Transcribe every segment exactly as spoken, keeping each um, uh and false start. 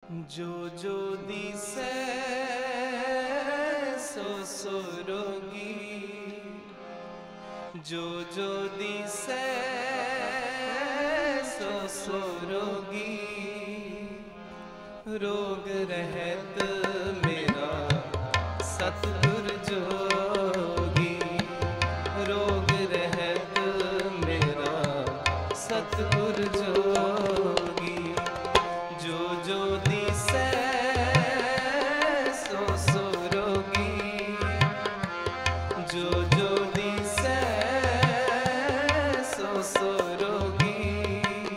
जो जो दिसे सो सो रोगी, जो जो दिसे सो सो रोगी, रोग रहत मेरा सतगुर जोगी, रोग रहत मेरा सतगुर जोगी। जो जो दिसे सो सो रोगी, जो जो दिसे सो सो रोगी,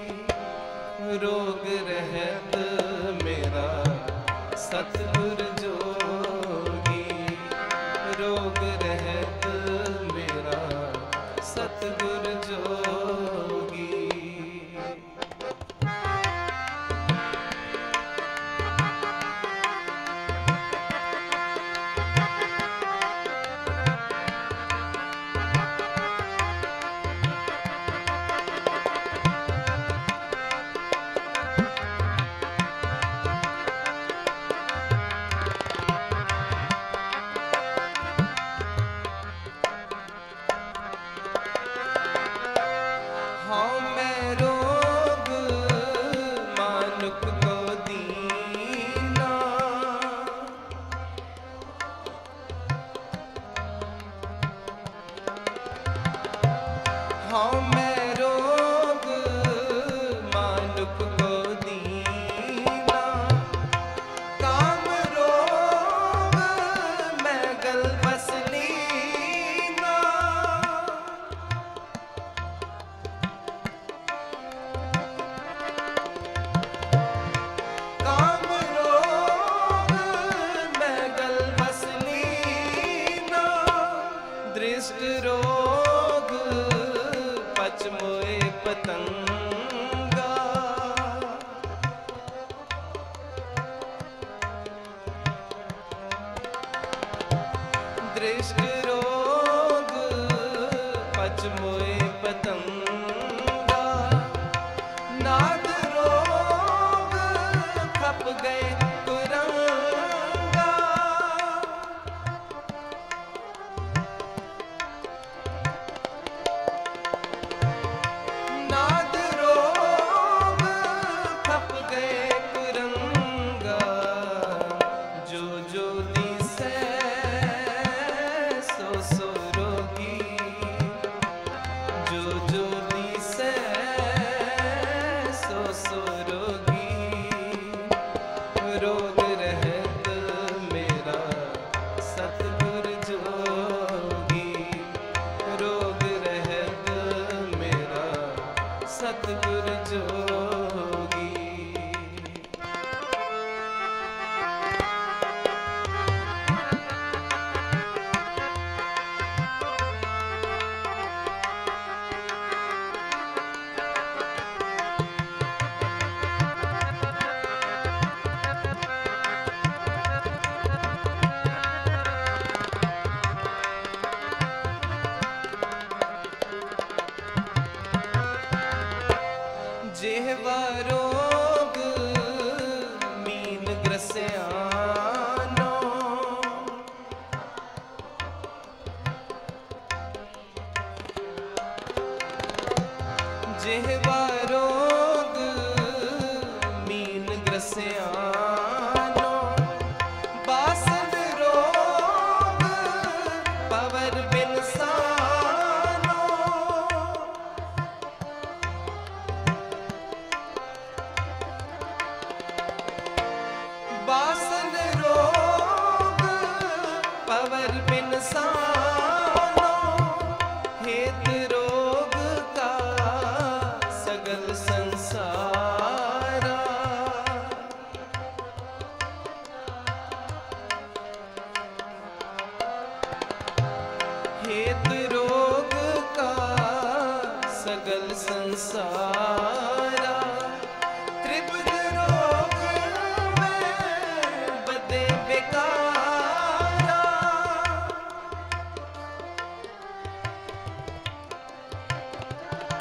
रोग रहत मेरा सतगुर जोगी, रोग रहत मेरा सतगुर जोगी। हाँ मैं रोग मानुक को दीना, हाँ मैं रोग मानुक को दीना, काम रोग मैं गल बस लीना, काम रोग मैं गल बस लीना, दृष्ट रोग पच मोए पतंगा, दृष्ट रोग पच मोए पतंगा, नाद रोग खप गए कुरंगा, नाद रोग खप गए कुरंगा, जो जो दिसे सो सो रोगी, जो जो दिसे सो सो रोगी, रोग रहत मेरा सतगुर जोगी, रोग रहत मेरा सतगुर जोगी। जेहवा रोग मीन ग्रस्यानो, जेहवा रोग मीन ग्रस्यानो, बासन रोग पवर बिनसानो, बासन रोग पवर बिनसानो, हेत रोग का सगल संसारा, हेत रोग का सगल संसारा, त्रिविध रोग में बदे बेकारा,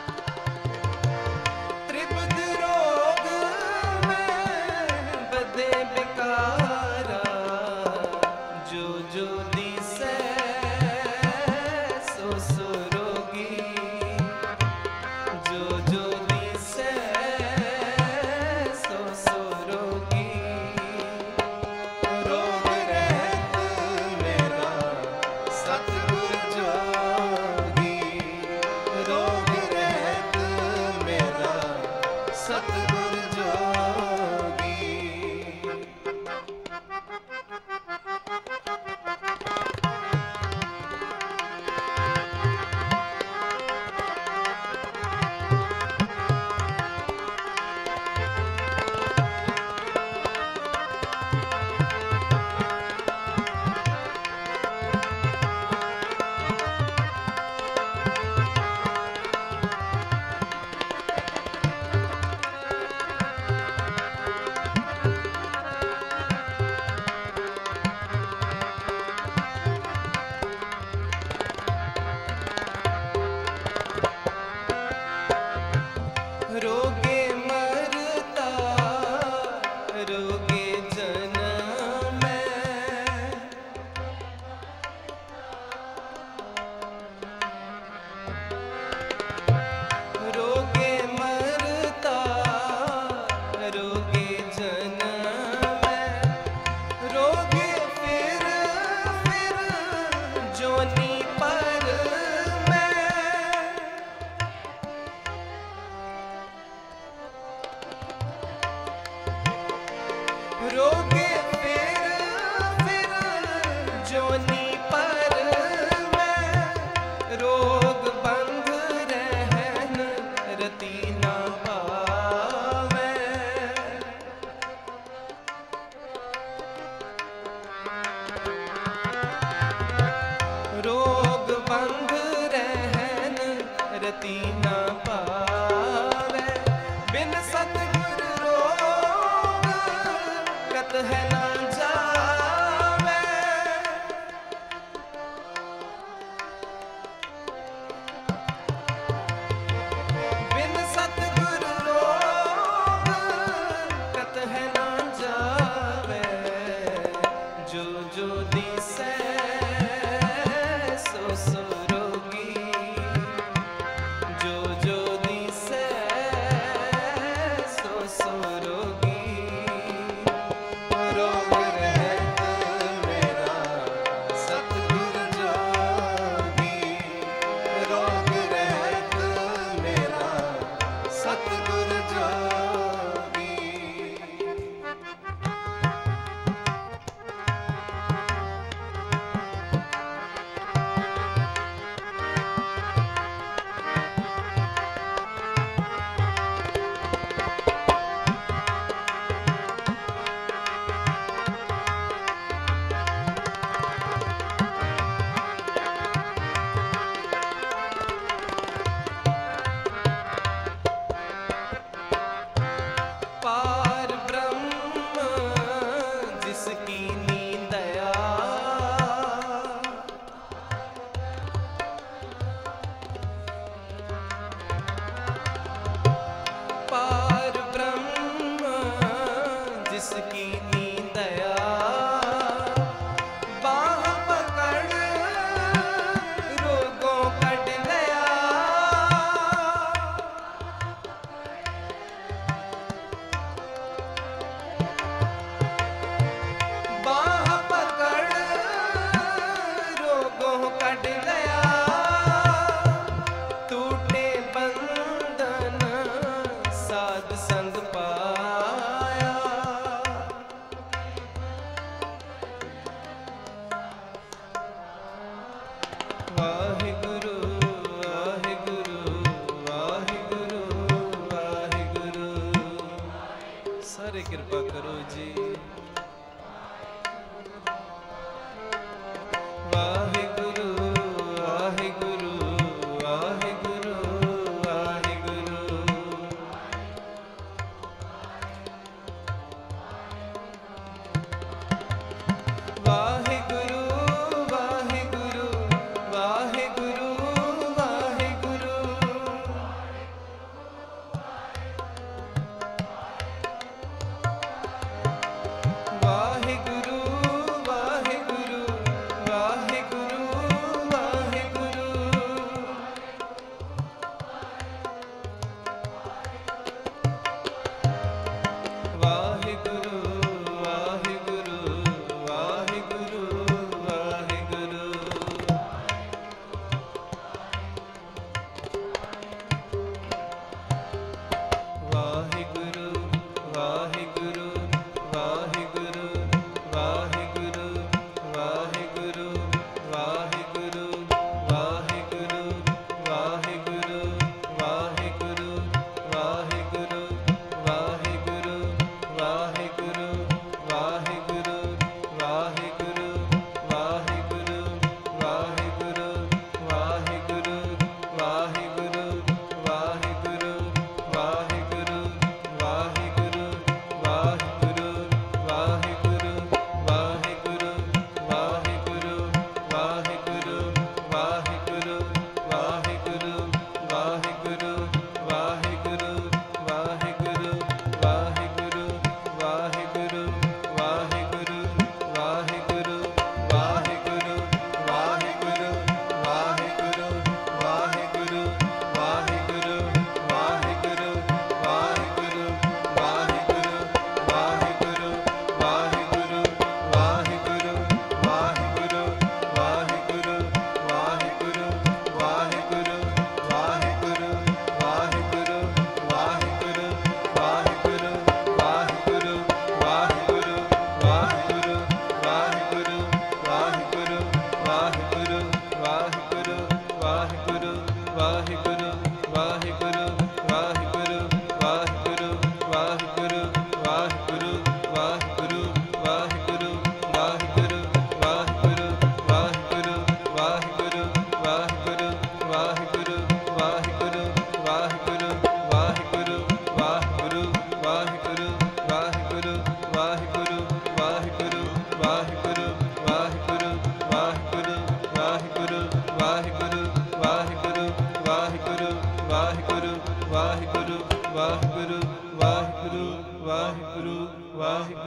त्रिविध रोग में बदे रोगे जन्म में, रोगे मरता रोगे जन्म में, रोगे फिर फिर जोनी पर में, रोगे फिर फिर जोनी पर में, रोग बंध रहन रति न पावे, रोग बंध रहन रति न पावे, बिन सतगुर रोग कत है न जावे, बिन सतगुर रोग कत है न जावे, जो जो दिसै सो सो रोगी, जो जो दिसै सो सो रोगी, रोग रहत मेरा सतगुर जोगी, रोग रहत मेरा सतगुर जोगी। पार ब्रह्म जिसकी नींदया, पार ब्रह्म जिसकी नींदया, बाह पकड़ रोगों कट लया, बाह पकड़ रोगों कट लया, टूटे बंधन साध संग पाया, वाहिगुरु वाहिगुरु वाहिगुरु वाहिगुरु, सारे कृपा करो जी। वाहिगुरु वाहिगुरु वाहिगुरु वाहिगुरु, वाहिगुरु वाहिगुरु वाहिगुरु वाहिगुरु,